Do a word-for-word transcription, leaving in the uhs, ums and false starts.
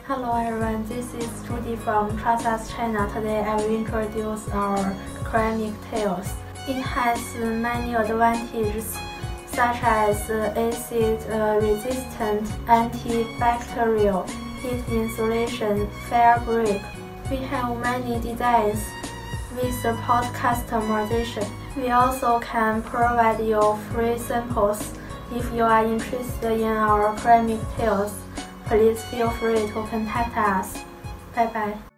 Hello everyone, this is Judy from Trust Us China. Today I will introduce our ceramic tiles. It has many advantages such as acid resistant, antibacterial, heat insulation, fire break. We have many designs which support customization. We also can provide you free samples. If you are interested in our ceramic tiles, please feel free to contact us. Bye bye.